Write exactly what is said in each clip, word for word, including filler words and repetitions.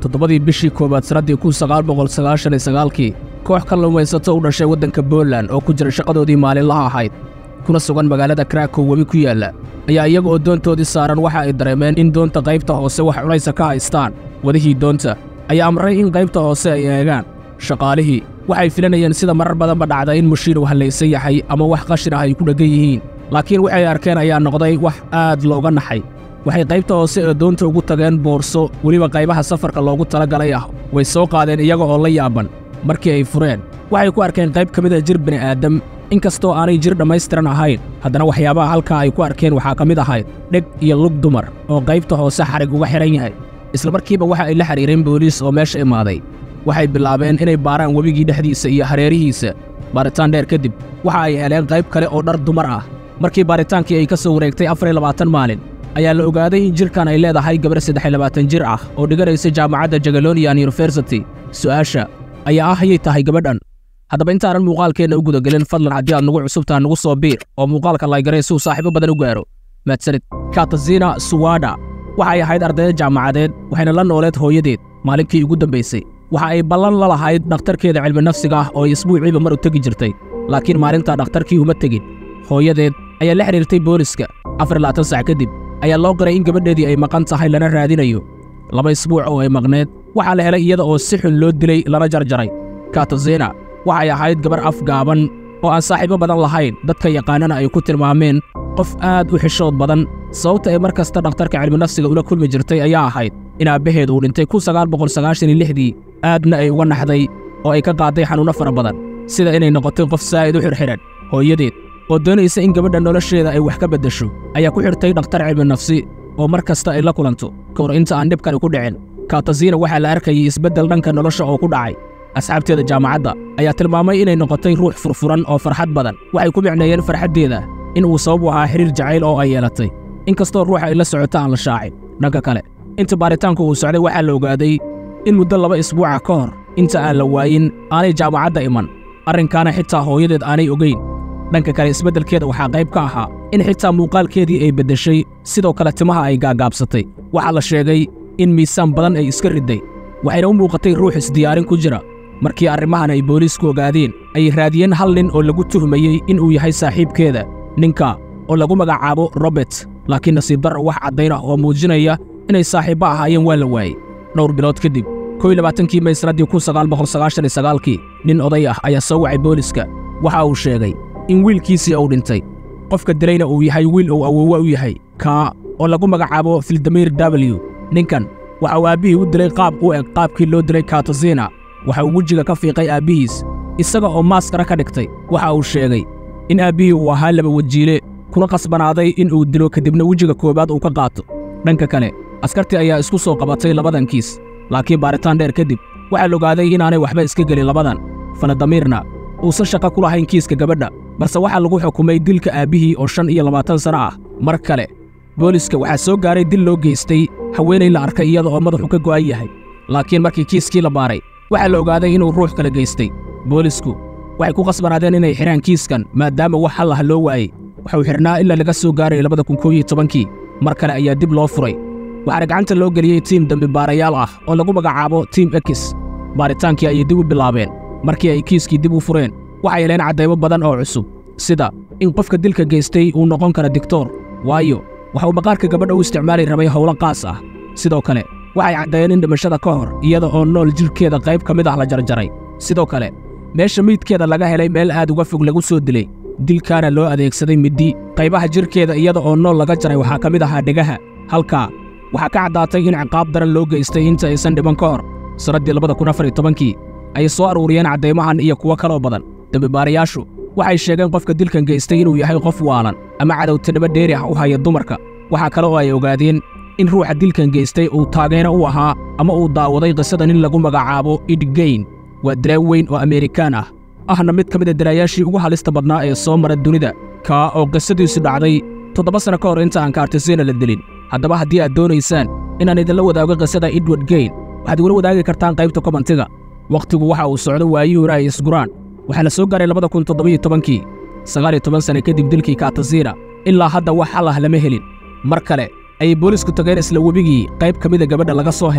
toddobadii bishii koowaad sanadii kun sagaal boqol sagaashan iyo sagaalkii koox kalluumaysato u dhashay waddanka Poland oo ku jira shaqadoodii maalinlaha ahayd kuna sugan magaalada Krakow webi ku yaala ayaa iyaga oo doontoodii saaran waxa ay dareemeen in doonta qaybta hoose wax cunaysa ka haystaan wadihii doonta ayaa amray in qaybta hoose ay eegaan shaqaalihii waxay filanayeen sida marar badanba dhacda in mushiir uu hallaysan yahay ama wax qashin ah ay ku dhagan yihiin laakiin waxay arkeen ayaa noqday wax aad looga naxay waxay qaybta hoose ee doonta ugu tageen boorso weliba qaybaha safarka loogu talagalay ah way soo qaadeen iyaga oo la yaaban markii ay fureen waxay ku arkeen qayb ka mid ah jir bini'aadam inkastoo aanay jir dhammaystiran ahayn haddana waxyaabaha halkaa ay ku arkeen waxaa ka mid ahayd dheg iyo lug dumar oo qaybta hoose xarig uga xidhan yahay isla markiiba waxa ay la xidhiireen booliis oo meesha imaaday waxay bilaabeen inay baaraan webigii dhexdiisa iyo hareerihiisa baaritaan dheer kadib waxa ay heleen qayb kale oo dhar dumar ah markii baaritaankii ay ka soo wareegtay afar iyo labaatan maalin ayaa la ogaaday in jirkan ay leedahay gabar saddex iyo labaatan jir ah oo dhiganaysa jaamacadda Jagiellonian University su'aasha ayaa ah ayay tahay gabadhan haddaba intaanan muuqaalkeenna u gudagelin fadlan haddii aad nagu cusubtaa nagu soo biir oo muuqaalka laygaray si uu saaxiibo badan u gaaro mahadsanid Katarzyna Suwada waxay ahayd ardayda jaamacadeed waxayna la nooleed hooyadeed maalinkii ugu dambaysay waxa ay ballan la lahayd dhakhtarkeeda cilmi nafsiga ah oo isbuuciiba mar u tegi jirtay laakiin maalintaa dhakhtarkii uma tegin hooyadeed ayaa la xiriirtay booliska afar iyo labaatan saac kadib ayaa loo qiray in gabadheedii ay maqan tahay lana raadinayo laba isbuuc oo ay maqneed waxaa la helay iyada oo si xun loo dilay lana jarjaray Katarzyna waxay ahayd gabar afgaaban oo aan saaxiibo badan lahayn dadka yaqaanana ay ku tilmaameen qof aad u xishood badan sababta ay mar kasta dhakhtarka cilmi nafsiga ula kulmi jirtay ayaa ahayd in aabbaheed uu dhintay kun sagaal boqol sagaashan iyo lixdii aadna ay uga naxday oo ay ka qaaday xanuunno fara badan sida inay noqotay qof saa'id u xirxiran hooyadeed oo doonaysa in gabadha nolosheeda ay wax ka beddesho ayaa ku xirtay dhakhtar cilmi nafsi oo mar kasta ay la kulanto ka hor inta aan dhibkani ku dhicin Katarzyna waxaa la arkayay isbeddel dhanka nolosha oo ku dhacay asxaabteeda jaamacadda ayaa tilmaamay inay noqotay ruux furfuran oo farxad badan waxay ku micneeyeen farxaddeeda in uu sabab u ahaa xiriir jacayl oo ay yeelatay inkastoo ruuxa ay la socota aan la shaacin dhanka kale inta baaritaanku uu socday waxaa la ogaaday in muddo laba isbuuca ka hor inta aan la waayin aanay jaamacadda iman arrinkaana xitaa hooyadeed aanay ogayn dhanka kale isbeddelkeeda waxaa qayb ka ahaa in xitaa muuqaalkeedii ay beddeshay sidoo kale timaha ay gaagaabsatay waxaa la sheegay in miisaan badan ay iska ridday waxayna u muuqatay ruux isdiyaarin ku jira markii arrimahan ay booliisku ogaadeen ay raadiyeen hal nin oo lagu tuhmayey in uu yahay saaxiibkeeda ninka oo lagu magacaabo Robert laakiin nasiib darro wax caddayn ah oo muujinaya inay saaxiibbo ahaayeen waa la waayey dhowr bilood kadib kow iyo labaatankii May sanadii kun sagaal boqol sagaashan iyo sagaalkii nin oday ah ayaa soo wacay booliiska waxa uu sheegay in wiilkiisii uu dhintay qofka dilayna uu yahay wiil uu awoowa u yahay ka oo lagu magacaabo Vladimir W ninkan waxa uu aabbihii u dilay qaab u eg qaabkii loo dilay Katarzyna waxa uu wejiga ka fiiqay aabbihiis isaga oo maaskara ka dhigtay waxa uu sheegay in aabbihii uu ahaa laba wajiile kuna qasbanaaday in uu dilo kadibna wejiga koobaad uu ka qaato dhanka kale askartii ayaa isku soo qabatay labadan kiis laakiin baaritaan dheer kadib waxaa la ogaaday inaanay waxba iska gelin labadan Vladimirna uusan shaqo ku lahayn kiiska gabadha balse waxaa lagu xukumay dilka aabbihii oo shan iyo labaatan sano ah mar kale booliiska waxaa soo gaaray dil loo geystay haweenay la arkay iyada oo madaxu ka go'an yahay laakiin markii kiiskii la baaray waxaa la ogaaday inuu ruux kala geystay boolisku waxay ku qasbanaadeen inay xiraan kiiskan maadaama wax hal ah loo waayey waxa uu xirnaa ilaa laga soo gaaray labada kun kow iyo tobankii mar kale ayaa dib loo furay waxaana gacanta loo geliyey tiim dambi baarayaal ah oo lagu magacaabo Team X baaritaankii ayay dib u bilaabeen markii ay kiiskii dib u fureen waxay heleen caddaymo badan oo cusub sida in qofka dilka geystay uu noqon karo diktoor waayo waxa uu maqaarka gabadha u isticmaali rabay howlo qaas ah sidoo kale waxay caddeeyeen in dhimashada ka hor iyada oo nool jirkeeda qayb ka mid ah la jarjaray sidoo kale meesha miidkeeda laga helay meel aad uga fog lagu soo dilay dilkaana loo adeegsaday midi qaybaha jirkeeda iyada oo nool laga jaray waxaa ka mid ahaa dhegaha halkaa waxaa ka caddaatay in ciqaab daran loo geystay inta aysan dhiman ka hor sanadii labada kun afar iyo tobankii ayay soo aruuriyeen caddaymahan iyo kuwo kaloo badan dambibaarayaashu waxay sheegeen qofka dilkan geystay inuu yahay qof waalan ama cadowtinimo dheeri ah u haya dumarka waxaa kale oo ay ogaadeen in ruuxa dilkan geystay uu taageero u ahaa ama uu daawaday qisada nin lagu magacaabo Ed Gein waa diraa weyn oo Amerikaan ah ahna mid ka mid ah diraayaashii ugu halista badnaa ee soo mara dunida ka oo qisadiisu dhacday toddoba sano ka hor inta aan Katarzyna la dilin haddaba haddii aad doonaysaan inaan idinla wadaago qisada Edward Gein waxaad igula wadaagi kartaan qaybta kommentiga waqtigu waxa uu socdo waayihii hore ay isguraan waxaa la soo gaaray labada kun toddoba iyo tobankii sagaal iyo toban sano kadib dilkii Katarzyna ilaa hadda wax xal ah lama helin mar kale ayay boolisku tageen isla webigii qayb ka mid ah gabadha laga soo helay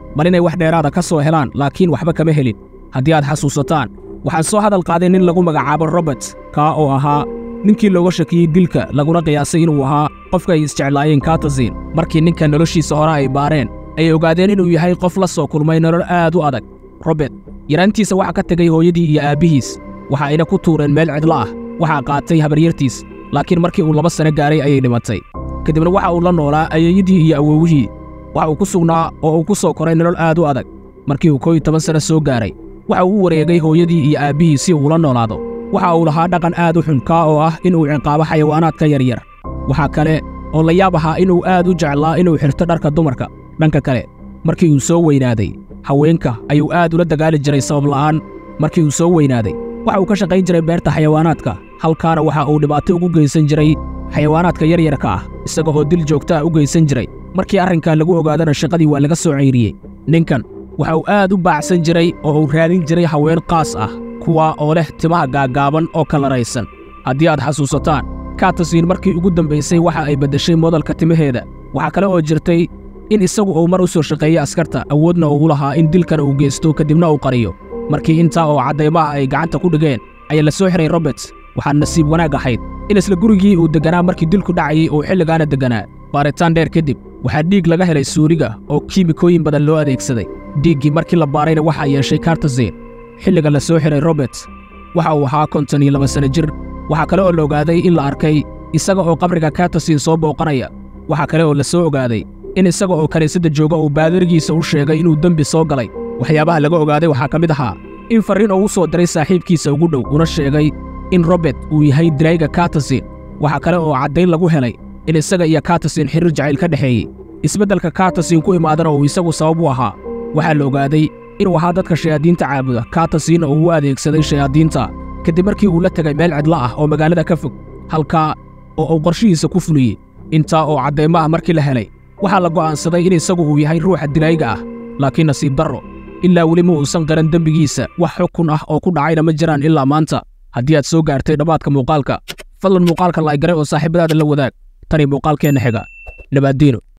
bal inay wax dheeraada ka soo helaan laakiin waxba kama helin haddii aad xasuusataan waxaan soo hadal qaaday nin lagu magacaabo Robert kaa oo ahaa ninkii looga shakiyey dilka laguna qiyaasay inuu ahaa qofka ay isjeclaayeen Katazin markii ninka noloshiisa hore ay baareen ay ogaadeen inuu yahay qof la soo kulmay nolol aad u adag Robert yaraantiisa waxa ka tagay hooyadii iyo aabihiis waxa ayna ku tuureen meel cidla ah waxa qaatay habaryartiis laakiin markii uu laba sano gaaray ayay dhimatay kadibna waxa uu la noolaa ayeeyadii iyo awowihii waxa uu ku sugnaa oo uu ku soo koray nolol aad u adag markii uu kow iyo toban sano soo gaaray waxa uu wareegay hooyadii iyo aabihii si uu la noolaado waxa uu lahaa dhaqan aad u xun kaa oo ah inuu ciqaabo xayawaanaadka yaryar waxa kale oo la yaab ahaa inuu aad u jeclaa inuu xirto dharka dumarka dhanka kale markii uu soo weynaaday haweenka ayuu aad ula dagaali jiray sabab la'aan markii uu soo weynaaday waxa uu ka shaqayn jiray beerta xayawaanaadka halkaana waxa uu dhibaato ugu geysan jiray xayawaanaadka yaryarka ah isaga oo dil joogto ah u geysan jiray markii arrinka lagu ogaadana shaqadii waa laga soo ceyriyey ninkan waxa uu aad u baacsan jiray oo uu raadin jiray haween qaas ah kuwa oo leh timaha gaagaaban oo kalaraysan haddii aad xasuusataan Katazin markii ugu dambaysay waxa ay bedeshay modelka timaheeda waxa kale oo jirtay in isagu uu mar u soo shaqeeyay askarta awoodna uu lahaa in dilkan uu geysto kadibna uu qariyo markii intaa oo cadeymaha ay gacanta ku dhigeen ayaa la soo xiray Robert waxaa nasiib wanaag ahayd in isla gurigii uu deganaa markii dilku dhacayay uu xilligaana deganaa baaritaan dheer kadib waxaa dhiig laga helay suuriga oo kiimikooyin badan loo adeegsaday dhiiggii markii la baarayna waxaa yeeshay Katazin xilliga la soo xiray Robert waxa uu ahaa konton iyo laba sano jir waxa kale oo la ogaaday in la arkay isaga oo qabriga Katazin soo booqanaya waxa kale oo la soo ogaaday in isaga oo kaniisadda jooga uu baadirigiisa u sheegay inuu dambi soo galay waxyaabaha laga ogaaday waxaa ka mid ahaa in fariin uu soo diray saaxiibkiisa ugu dhow una sheegay in Robert uu yahay dilayga Katazin waxa kale oo caddayn lagu helay in isaga iyo Katazin xiriir jacayl ka dhaxeeyay isbeddelka Katazin ku imaadana uu isagu sabab u ahaa waxaa la ogaaday inuu ahaa dadka shayaadiinta caabuda Katazin oo uu adeegsaday shayaadiinta kadib markii uu la tagay meel cidla ah oo magaalada ka fog halka oo uu qorshihiisa ku fuliyey intaa oo cadeymaha markii la helay waxaa la go'aansaday in isagu uu yahay ruuxa dilayga ah laakiin nasiib darro ilaa weli ma uusan garan dembigiisa wax xukun ah oo ku dhacayna ma jiraan ilaa maanta haddii aad soo gaartay dhammaadka muuqaalka fadlan muuqaalka like garay oo saaxiibadaada la wadaag tani muuqaalkeenna xiga nabaadiino